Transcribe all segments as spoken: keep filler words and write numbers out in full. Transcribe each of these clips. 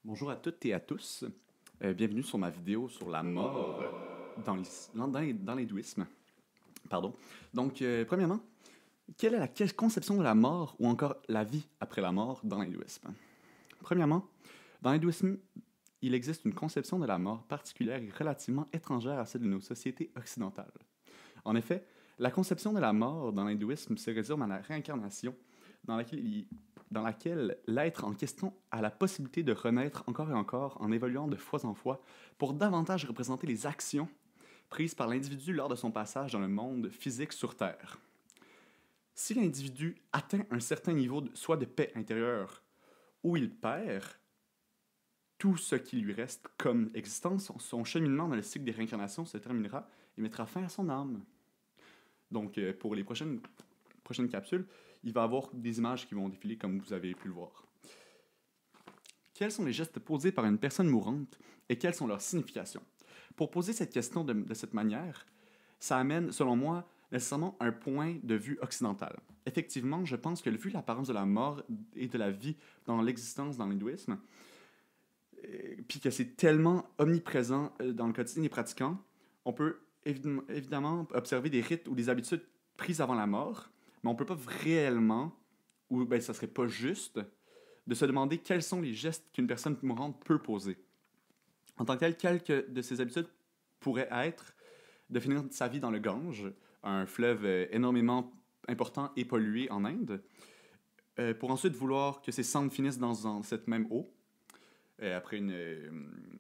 Bonjour à toutes et à tous. Euh, bienvenue sur ma vidéo sur la mort euh, dans l'is- dans, dans- dans l'hindouisme. Pardon. Donc, euh, premièrement, quelle est la que- conception de la mort ou encore la vie après la mort dans l'hindouisme? Premièrement, dans l'hindouisme, il existe une conception de la mort particulière et relativement étrangère à celle de nos sociétés occidentales. En effet, la conception de la mort dans l'hindouisme se résume à la réincarnation, dans laquelle, il- dans laquelle l'être en question a la possibilité de renaître encore et encore en évoluant de fois en fois pour davantage représenter les actions prises par l'individu lors de son passage dans le monde physique sur Terre. Si l'individu atteint un certain niveau de, soit de paix intérieure ou il perd tout ce qui lui reste comme existence, son cheminement dans le cycle des réincarnations se terminera et mettra fin à son âme. Donc, euh, pour les prochaines, prochaines capsules, il va y avoir des images qui vont défiler comme vous avez pu le voir. Quels sont les gestes posés par une personne mourante et quelles sont leurs significations? Pour poser cette question de, de cette manière, ça amène, selon moi, nécessairement un point de vue occidental. Effectivement, je pense que vu l'apparence de la mort et de la vie dans l'existence dans l'hindouisme, euh, puis que c'est tellement omniprésent euh, dans le quotidien des pratiquants, on peut évidemment, évidemment observer des rites ou des habitudes prises avant la mort, mais on ne peut pas réellement, ou ben, ça serait pas juste, de se demander quels sont les gestes qu'une personne mourante peut poser. En tant que tel, quelques de ces habitudes pourraient être de finir sa vie dans le Gange, un fleuve euh, énormément important et pollué en Inde, euh, pour ensuite vouloir que ses cendres finissent dans, dans cette même eau, euh, après, une, euh,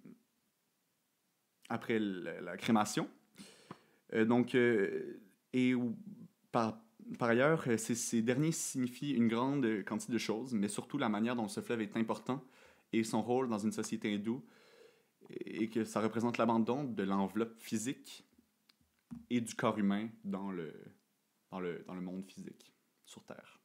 après la, la crémation. Euh, donc, euh, et par, par ailleurs, euh, ces, ces derniers signifient une grande quantité de choses, mais surtout la manière dont ce fleuve est important et son rôle dans une société hindoue, et que ça représente l'abandon de l'enveloppe physique et du corps humain dans le, dans le, dans le monde physique, sur Terre.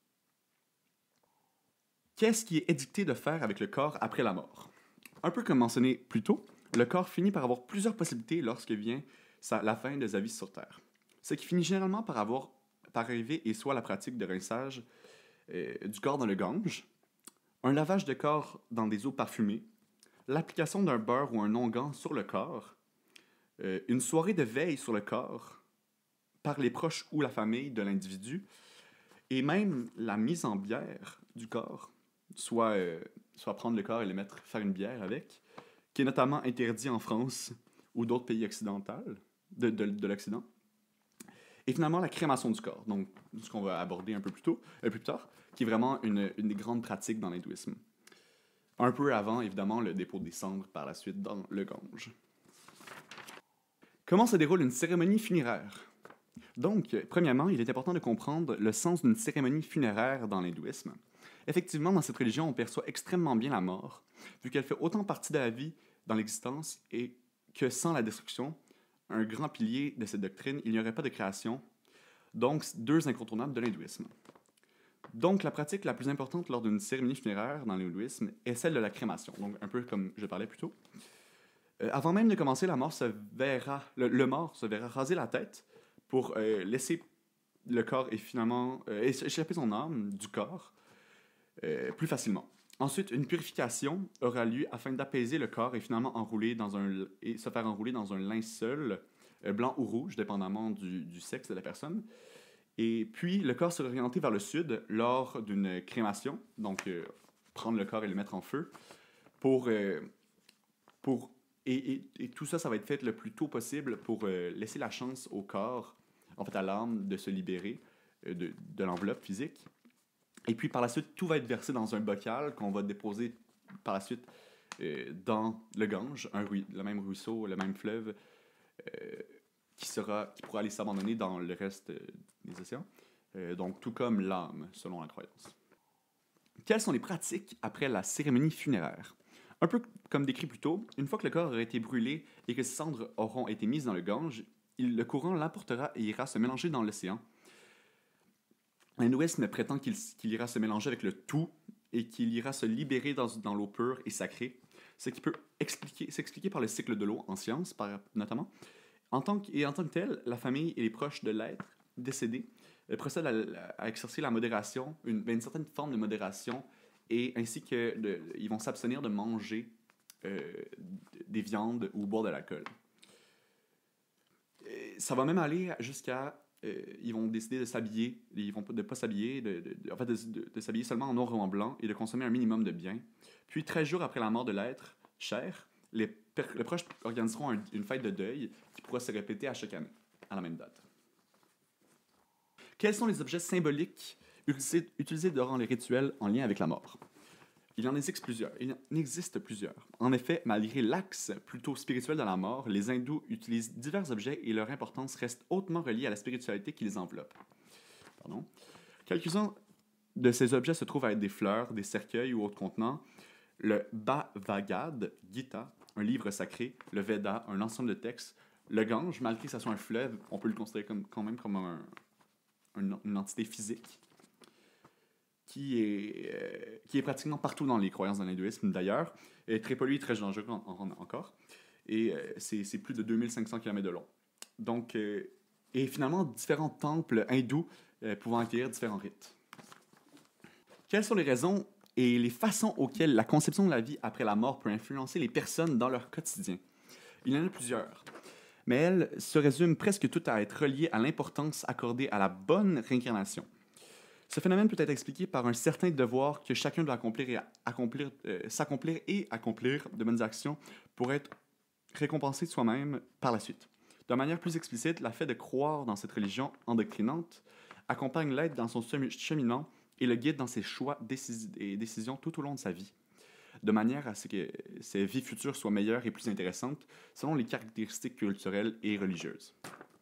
Qu'est-ce qui est édicté de faire avec le corps après la mort? Un peu comme mentionné plus tôt, le corps finit par avoir plusieurs possibilités lorsque vient sa, la fin de sa vie sur Terre. Ce qui finit généralement par, avoir, par arriver et soit la pratique de rinçage euh, du corps dans le Gange, un lavage de corps dans des eaux parfumées, l'application d'un beurre ou un onguent sur le corps, euh, une soirée de veille sur le corps par les proches ou la famille de l'individu, et même la mise en bière du corps, soit, euh, soit prendre le corps et le mettre, faire une bière avec, qui est notamment interdit en France ou d'autres pays occidentaux, de, de, de l'Occident. Et finalement, la crémation du corps, donc ce qu'on va aborder un peu plus tôt, euh, plus tard, qui est vraiment une, une des grandes pratiques dans l'hindouisme. Un peu avant, évidemment, le dépôt des cendres par la suite dans le Gange. Comment se déroule une cérémonie funéraire? Donc, premièrement, il est important de comprendre le sens d'une cérémonie funéraire dans l'hindouisme. Effectivement, dans cette religion, on perçoit extrêmement bien la mort, vu qu'elle fait autant partie de la vie dans l'existence et que sans la destruction, un grand pilier de cette doctrine, il n'y aurait pas de création, donc deux incontournables de l'hindouisme. Donc, la pratique la plus importante lors d'une cérémonie funéraire dans l'hindouisme est celle de la crémation, donc un peu comme je parlais plus tôt. Euh, avant même de commencer, la mort se verra, le, le mort se verra raser la tête pour euh, laisser le corps et finalement euh, échapper son âme du corps euh, plus facilement. Ensuite, une purification aura lieu afin d'apaiser le corps et finalement enrouler dans un, et se faire enrouler dans un linceul euh, blanc ou rouge, dépendamment du, du sexe de la personne. Et puis, le corps sera orienté vers le sud lors d'une crémation, donc euh, prendre le corps et le mettre en feu, pour, euh, pour et, et, et, tout ça, ça va être fait le plus tôt possible pour euh, laisser la chance au corps, en fait à l'âme, de se libérer euh, de, de l'enveloppe physique. Et puis par la suite, tout va être versé dans un bocal qu'on va déposer par la suite euh, dans le Gange, un ruis, le même ruisseau, le même fleuve, euh, qui, sera, qui pourra aller s'abandonner dans le reste euh, des océans. Euh, donc tout comme l'âme, selon la croyance. Quelles sont les pratiques après la cérémonie funéraire? Un peu comme décrit plus tôt, une fois que le corps aura été brûlé et que ses cendres auront été mises dans le Gange, il, le courant l'emportera et ira se mélanger dans l'océan. L'hindouisme prétend qu'il, qu'il ira se mélanger avec le tout et qu'il ira se libérer dans, dans l'eau pure et sacrée, ce qui peut expliquer, s'expliquer par le cycle de l'eau en science, par, notamment. En tant que, et en tant que tel, la famille et les proches de l'être décédé euh, procèdent à, à exercer la modération, une, une certaine forme de modération, et ainsi que de, ils vont s'abstenir de manger euh, des viandes ou boire de l'alcool. Ça va même aller jusqu'à... Euh, ils vont décider de s'habiller, ils vont de ne pas s'habiller, de, de, de, en fait de, de, de s'habiller seulement en noir ou en blanc et de consommer un minimum de biens. Puis, treize jours après la mort de l'être cher, les, per, les proches organiseront un, une fête de deuil qui pourra se répéter à chaque année, à la même date. Quels sont les objets symboliques utilisés, utilisés durant les rituels en lien avec la mort? Il en existe plusieurs. Il en existe plusieurs. En effet, malgré l'axe plutôt spirituel de la mort, les hindous utilisent divers objets et leur importance reste hautement reliée à la spiritualité qui les enveloppe. Pardon. Quelques-uns de ces objets se trouvent à être des fleurs, des cercueils ou autres contenants. Le Bhagavad Gita, un livre sacré, le Veda, un ensemble de textes, le Gange, malgré que ce soit un fleuve, on peut le considérer comme, quand même comme un, un, une entité physique. Qui est, euh, qui est pratiquement partout dans les croyances de l'hindouisme, d'ailleurs, est très pollué et très dangereux en, en, encore. Et euh, c'est, c'est plus de deux mille cinq cents kilomètres de long. Donc, euh, et finalement, différents temples hindous euh, pouvant accueillir différents rites. Quelles sont les raisons et les façons auxquelles la conception de la vie après la mort peut influencer les personnes dans leur quotidien? Il y en a plusieurs, mais elles se résument presque toutes à être reliées à l'importance accordée à la bonne réincarnation. Ce phénomène peut être expliqué par un certain devoir que chacun doit accomplir et accomplir, euh, s'accomplir et accomplir de bonnes actions pour être récompensé de soi-même par la suite. De manière plus explicite, le fait de croire dans cette religion endoctrinante accompagne l'être dans son cheminement et le guide dans ses choix et décisions tout au long de sa vie, de manière à ce que ses vies futures soient meilleures et plus intéressantes selon les caractéristiques culturelles et religieuses.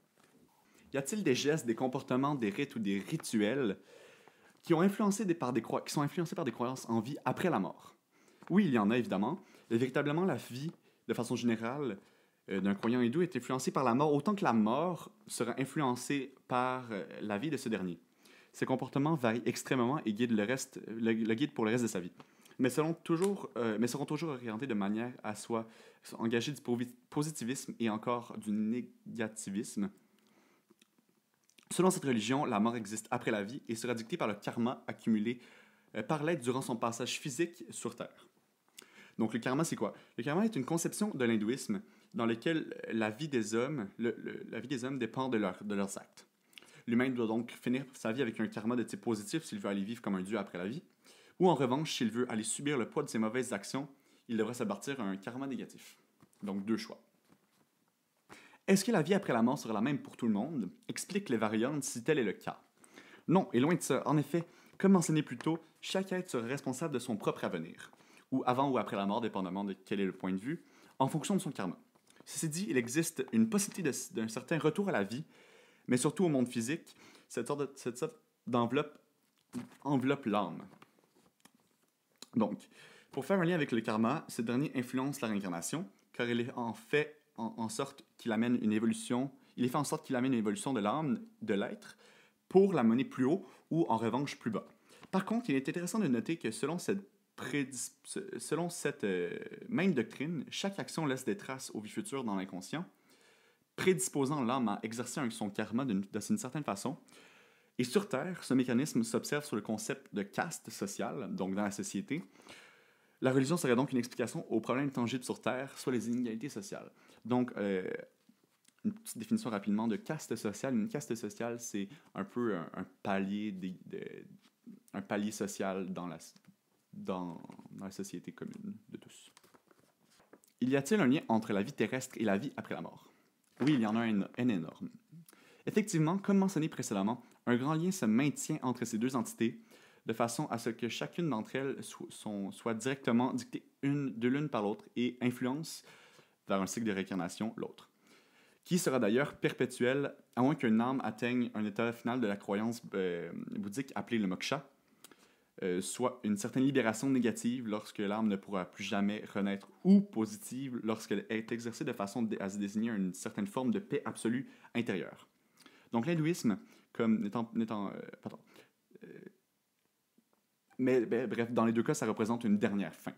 Y a-t-il des gestes, des comportements, des rites ou des rituels qui, ont influencé des, par des croi- qui sont influencés par des croyances en vie après la mort? Oui, il y en a évidemment. Et véritablement, la vie, de façon générale, euh, d'un croyant hindou est influencée par la mort, autant que la mort sera influencée par euh, la vie de ce dernier. Ces comportements varient extrêmement et guident le, reste, le, le guide pour le reste de sa vie. Mais, selon toujours, euh, mais seront toujours orientés de manière à soit engager du positivisme et encore du négativisme. Selon cette religion, la mort existe après la vie et sera dictée par le karma accumulé euh, par l'être durant son passage physique sur Terre. Donc le karma, c'est quoi? Le karma est une conception de l'hindouisme dans laquelle la vie des hommes, le, le, la vie des hommes dépend de, leur, de leurs actes. L'humain doit donc finir sa vie avec un karma de type positif s'il veut aller vivre comme un dieu après la vie, ou en revanche, s'il veut aller subir le poids de ses mauvaises actions, il devrait se bâtir un karma négatif. Donc deux choix. Est-ce que la vie après la mort sera la même pour tout le monde? Explique les variantes si tel est le cas. Non, et loin de ça. En effet, comme mentionné plus tôt, chaque être sera responsable de son propre avenir, ou avant ou après la mort, dépendamment de quel est le point de vue, en fonction de son karma. Ceci dit, il existe une possibilité de, d'un certain retour à la vie, mais surtout au monde physique, cette sorte, de, cette sorte d'enveloppe enveloppe l'âme. Donc, pour faire un lien avec le karma, ce dernier influence la réincarnation, car il est en fait en, en sorte qu'il amène une évolution, il est fait en sorte qu'il amène une évolution de l'âme, de l'être, pour la mener plus haut ou en revanche plus bas. Par contre, il est intéressant de noter que selon cette, prédis- selon cette euh, même doctrine, chaque action laisse des traces aux vies futures dans l'inconscient, prédisposant l'âme à exercer un, son karma d'une, d'une certaine façon. Et sur Terre, ce mécanisme s'observe sur le concept de caste sociale, donc dans la société. La religion serait donc une explication aux problèmes tangibles sur Terre, soit les inégalités sociales. Donc, euh, une petite définition rapidement de caste sociale. Une caste sociale, c'est un peu un, un palier, de, de, un palier social dans la, dans, dans la société commune de tous. Il y a-t-il un lien entre la vie terrestre et la vie après la mort? Oui, il y en a un, un énorme. Effectivement, comme mentionné précédemment, un grand lien se maintient entre ces deux entités, de façon à ce que chacune d'entre elles so- sont, soit directement dictée une, de l'une par l'autre et influence vers un cycle de réincarnation l'autre, qui sera d'ailleurs perpétuel à moins qu'une âme atteigne un état final de la croyance euh, bouddhique appelé le moksha, euh, soit une certaine libération négative lorsque l'âme ne pourra plus jamais renaître, ou positive lorsqu'elle est exercée de façon à se désigner une certaine forme de paix absolue intérieure. Donc l'hindouisme, comme n'étant... n'étant euh, pardon, euh, mais ben, bref, dans les deux cas, ça représente une dernière fin.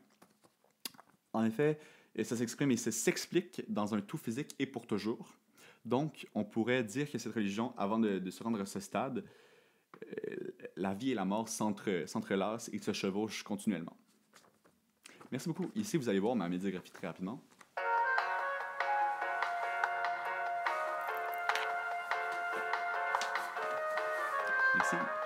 En effet, ça s'exprime et ça s'explique dans un tout physique et pour toujours. Donc, on pourrait dire que cette religion, avant de, de se rendre à ce stade, euh, la vie et la mort s'entre, s'entrelacent et se chevauchent continuellement. Merci beaucoup. Ici, vous allez voir ma médiographie très rapidement. Merci.